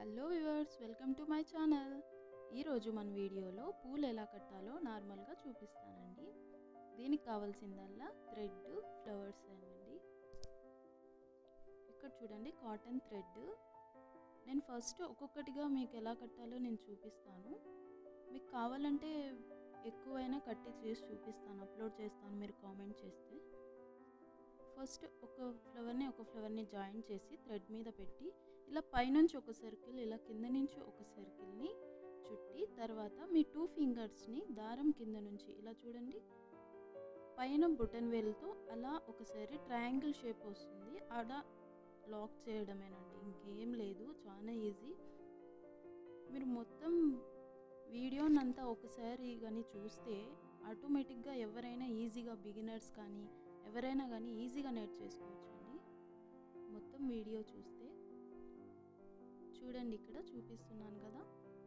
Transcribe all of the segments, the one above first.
Hello viewers, welcome to my channel. ఈరోజు మన వీడియోలో పూలు ఎలా కట్టాలో నార్మల్గా చూపిస్తానండి. దీనికి కావాల్సిందల్లా థ్రెడ్, ఫ్లవర్స్ అండి. ఇక్కడ చూడండి, కాటన్ థ్రెడ్. నేను ఫస్ట్ ఒక్కొక్కటిగా మీకు ఎలా కట్టాలో నేను చూపిస్తాను. మీకు కావాలంటే ఎక్కువైనా కట్టి చేసి చూపిస్తాను, అప్లోడ్ చేస్తాను మీరు కామెంట్ చేస్తే. ఫస్ట్ ఒక ఫ్లవర్ని జాయిన్ చేసి థ్రెడ్ మీద పెట్టి ఇలా పైనుంచి ఒక సర్కిల్, ఇలా కింద నుంచి ఒక సర్కిల్ని చుట్టి, తర్వాత మీ 2 ఫింగర్స్ని దారం కింద నుంచి ఇలా చూడండి, పైన బొటన్ వేలుతో అలా ఒకసారి ట్రయాంగిల్ షేప్ వస్తుంది, ఆడ లాక్ చేయడమేనండి, ఇంకేం లేదు. చాలా ఈజీ. మీరు మొత్తం వీడియోనంతా ఒకసారి కానీ చూస్తే ఆటోమేటిక్గా ఎవరైనా ఈజీగా, బిగినర్స్ కానీ ఎవరైనా కానీ ఈజీగా నేర్చేసుకోవచ్చు అండి. మొత్తం వీడియో చూస్తే చూడండి, ఇక్కడ చూపిస్తున్నాను కదా.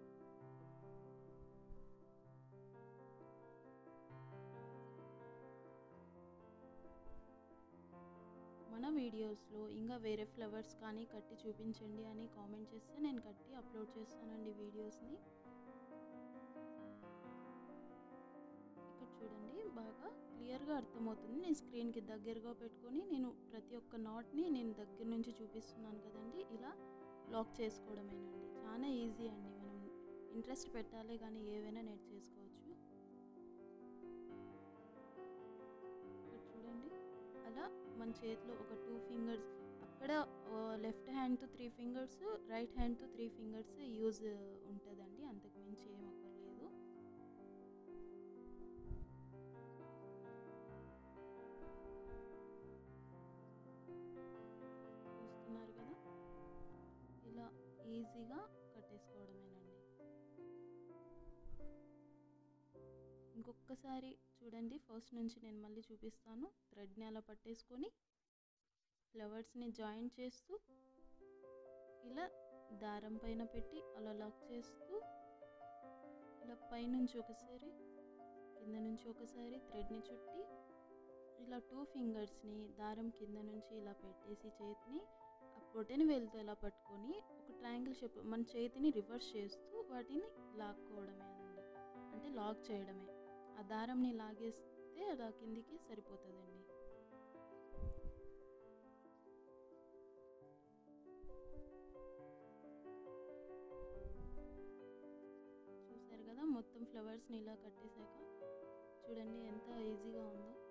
మన వీడియోస్లో ఇంకా వేరే ఫ్లవర్స్ కానీ కట్టి చూపించండి అని కామెంట్ చేస్తే నేను కట్టి అప్లోడ్ చేస్తానండి వీడియోస్ని. ఇక్కడ చూడండి, బాగా క్లియర్గా అర్థమవుతుంది. నేను స్క్రీన్కి దగ్గరగా పెట్టుకొని నేను ప్రతి ఒక్క నాట్ని నేను దగ్గర నుంచి చూపిస్తున్నాను కదండి. ఇలా లాక్ చేసుకోవడమేనండి. చాలా ఈజీ అండి. మనం ఇంట్రెస్ట్ పెట్టాలి కానీ ఏవైనా నేర్చేసుకోవచ్చు. ఇక్కడ చూడండి, అలా మన చేతిలో ఒక 2 ఫింగర్స్, అక్కడ లెఫ్ట్ హ్యాండ్తో 3 ఫింగర్స్, రైట్ హ్యాండ్తో 3 ఫింగర్స్ యూజ్ ఉంటుందండి, అంతకు మించి ఏం అక్కర్లేదు. చూస్తున్నారు కదా, ఇలా ఈజీగా కట్టేసుకోవడమేనండి. ఇంకొకసారి చూడండి, ఫస్ట్ నుంచి నేను మళ్ళీ చూపిస్తాను. థ్రెడ్ని అలా పట్టేసుకొని ఫ్లవర్స్ని జాయిన్ చేస్తూ ఇలా దారం పైన పెట్టి అలా లాక్ చేస్తూ, ఇలా పైనుంచి ఒకసారి, కింద నుంచి ఒకసారి థ్రెడ్ని చుట్టి, ఇలా 2 ఫింగర్స్ని దారం కింద నుంచి ఇలా పెట్టేసి చేతిని ఆ బొటన వేలుతో ఇలా పట్టుకొని ఒక ట్రయాంగిల్ షేప్ మన చేతిని రివర్స్ చేస్తూ వాటిని లాక్కోవడమేనండి, అంటే లాక్ చేయడమే. ఆ దారంని లాగేస్తే అలా కిందికి సరిపోతుందండి. చూసారు కదా, మొత్తం ఫ్లవర్స్ని ఇలా కట్టేశాక చూడండి ఎంత ఈజీగా ఉందో.